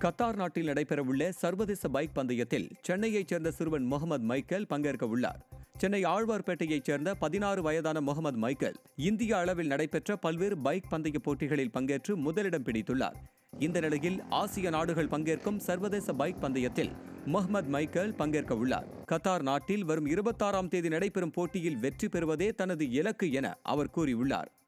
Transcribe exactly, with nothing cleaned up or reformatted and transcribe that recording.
Qatar நாட்டில் நடைபெறவுள்ள சர்வதேச பைக் பந்தயத்தில் சென்னையைச் சேர்ந்த சிறுவன் முகமது மைக்கேல் பங்கேற்க உள்ளார். சென்னை ஆழ்வார்பேட்டையைச் சேர்ந்த பதினாறு வயதான முகமது மைக்கேல் இந்திய அளவில் நடைபெற்ற பல்வேறு பைக் பந்தய போட்டிகளில் பங்கேற்று முதலிடம் பிடித்துள்ளார். இந்த நிலையில் ஆசிய நாடுகள் பங்கேற்கும் சர்வதேச பைக் பந்தயத்தில் முகமது மைக்கேல் பங்கேற்க உள்ளார். கத்தார் நாட்டில் வரும் இருபத்தாறாம் தேதி நடைபெறும் போட்டியில் வெற்றி பெறுவதே தனது இலக்கு என அவர் கூறியுள்ளார்.